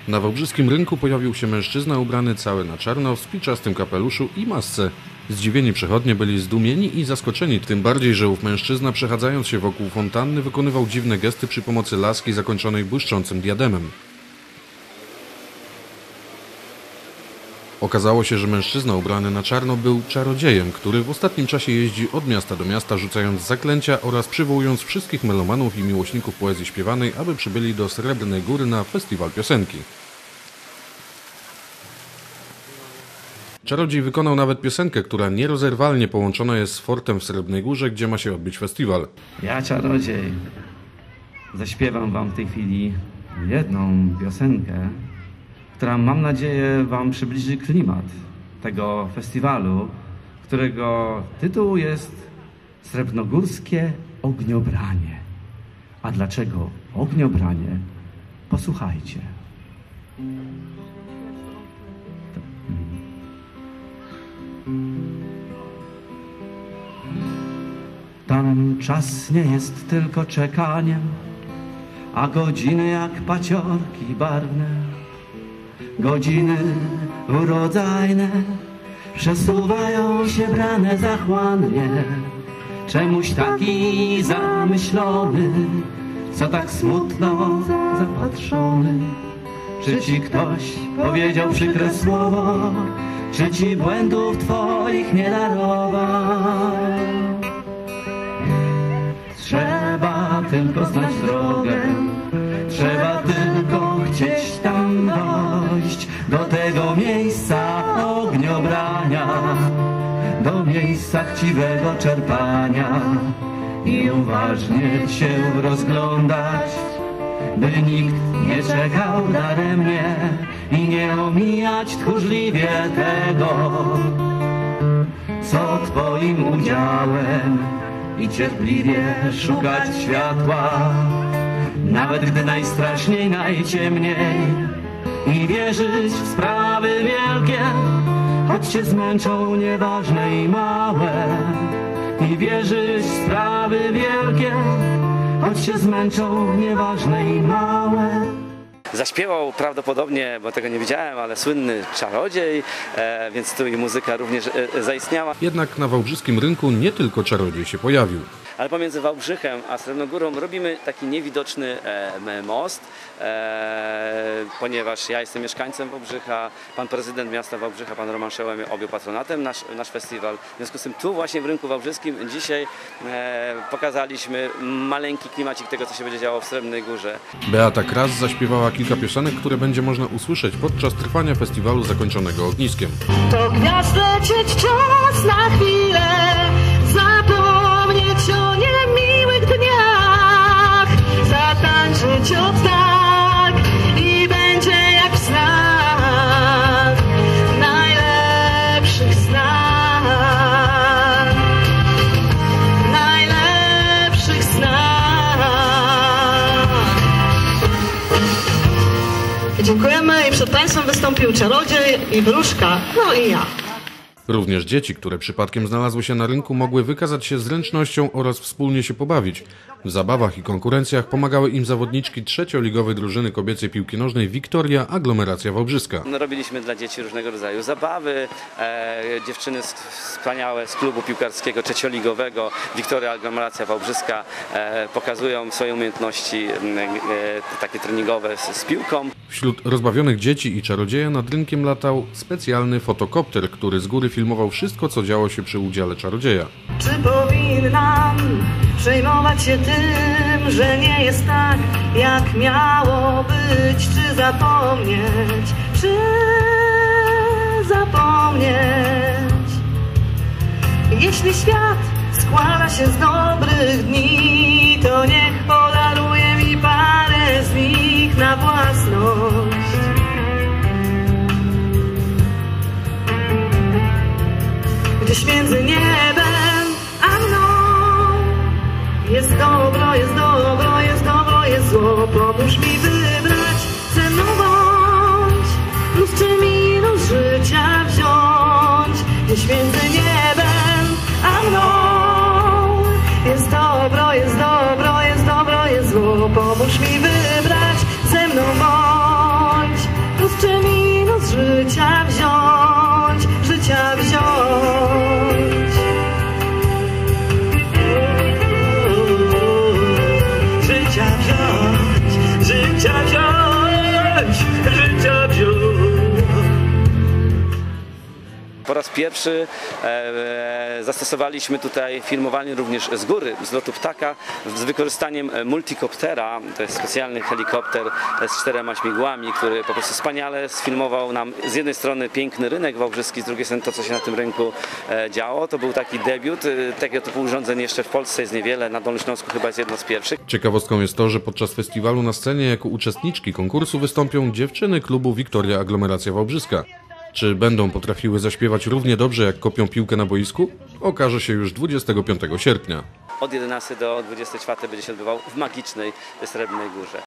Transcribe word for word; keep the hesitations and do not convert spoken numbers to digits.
Na wałbrzyskim rynku pojawił się mężczyzna ubrany cały na czarno, w spiczastym kapeluszu i masce. Zdziwieni przechodnie byli zdumieni i zaskoczeni, tym bardziej, że ów mężczyzna, przechadzając się wokół fontanny, wykonywał dziwne gesty przy pomocy laski zakończonej błyszczącym diademem. Okazało się, że mężczyzna ubrany na czarno był czarodziejem, który w ostatnim czasie jeździ od miasta do miasta, rzucając zaklęcia oraz przywołując wszystkich melomanów i miłośników poezji śpiewanej, aby przybyli do Srebrnej Góry na festiwal piosenki. Czarodziej wykonał nawet piosenkę, która nierozerwalnie połączona jest z fortem w Srebrnej Górze, gdzie ma się odbyć festiwal. Ja, czarodziej, zaśpiewam wam w tej chwili jedną piosenkę, która, mam nadzieję, wam przybliży klimat tego festiwalu, którego tytuł jest Srebrnogórskie Ogniobranie. A dlaczego ogniobranie? Posłuchajcie. Tam czas nie jest tylko czekaniem, a godziny jak paciorki barwne. Godziny urodzajne przesuwają się brane zachłannie. Czemuś taki zamyślony, co tak smutno zapatrzony? Czy ci ktoś powiedział przykre słowo? Czy ci błędów twoich nie darował? Trzeba tylko znać drogę, trzeba tylko chcieć tam dojść, do tego miejsca ogniobrania, do miejsca chciwego czerpania i uważnie się rozglądać, by nikt nie czekał daremnie i nie omijać tchórzliwie tego, co twoim udziałem, i cierpliwie szukać światła, nawet gdy najstraszniej, najciemniej, i wierzyć w sprawy wielkie, choć się zmęczą nieważne i małe, i wierzyć w sprawy wielkie, choć się zmęczą nieważne i małe. Zaśpiewał prawdopodobnie, bo tego nie widziałem, ale słynny czarodziej, e, więc tu i muzyka również e, zaistniała. Jednak na wałbrzyskim rynku nie tylko czarodziej się pojawił. Ale pomiędzy Wałbrzychem a Srebrnogórą robimy taki niewidoczny e, most, e, ponieważ ja jestem mieszkańcem Wałbrzycha, pan prezydent miasta Wałbrzycha, pan Roman Szełemie, objął patronatem nasz, nasz festiwal. W związku z tym tu właśnie w rynku wałbrzyskim dzisiaj e, pokazaliśmy maleńki klimacik tego, co się będzie działo w Srebrnej Górze. Beata Kras zaśpiewała kilka piosenek, które będzie można usłyszeć podczas trwania festiwalu zakończonego ogniskiem. To gwiazd lecieć czas na chwilę, zapomnieć o niemiłych dniach, zatańczyć od tak i będzie jak w snach, w najlepszych snach, w najlepszych snach. Dziękujemy i przed Państwem wystąpił czarodziej i wróżka, no i ja. Również dzieci, które przypadkiem znalazły się na rynku, mogły wykazać się zręcznością oraz wspólnie się pobawić. W zabawach i konkurencjach pomagały im zawodniczki trzecioligowej drużyny kobiecej piłki nożnej Wiktoria Aglomeracja Wałbrzyska. Robiliśmy dla dzieci różnego rodzaju zabawy. E, dziewczyny wspaniałe z klubu piłkarskiego trzecioligowego Wiktoria Aglomeracja Wałbrzyska e, pokazują swoje umiejętności e, takie treningowe z, z piłką. Wśród rozbawionych dzieci i czarodzieja nad rynkiem latał specjalny fotokopter, który z góry filmował wszystko, co działo się przy udziale czarodzieja. Czy powinnam przejmować się tym, że nie jest tak, jak miało być? Czy zapomnieć, czy zapomnieć? Jeśli świat składa się z dobrych dni, to niech podaruje mi parę z nich na własność. Gdzieś między niebem a mną jest dobro, jest dobro, jest dobro, jest zło. Pomóż mi wybrać, ze mną bądź, luz czy minus życia wziąć. Gdzieś między niebem a mną jest dobro, jest dobro, jest dobro, jest zło. Pomóż mi wybrać, ze mną bądź, pierwszy. E, zastosowaliśmy tutaj filmowanie również z góry, z lotu ptaka, z wykorzystaniem multikoptera. To jest specjalny helikopter z czterema śmigłami, który po prostu wspaniale sfilmował nam z jednej strony piękny rynek wałbrzyski, z drugiej strony to, co się na tym rynku e, działo. To był taki debiut. Tego typu urządzeń jeszcze w Polsce jest niewiele, na Dolnym Śląsku chyba jest jedno z pierwszych. Ciekawostką jest to, że podczas festiwalu na scenie jako uczestniczki konkursu wystąpią dziewczyny klubu Wiktoria Aglomeracja Wałbrzyska. Czy będą potrafiły zaśpiewać równie dobrze, jak kopią piłkę na boisku? Okaże się już dwudziestego piątego sierpnia. Od jedenastej do dwudziestej czwartej będzie się odbywał w magicznej Srebrnej Górze.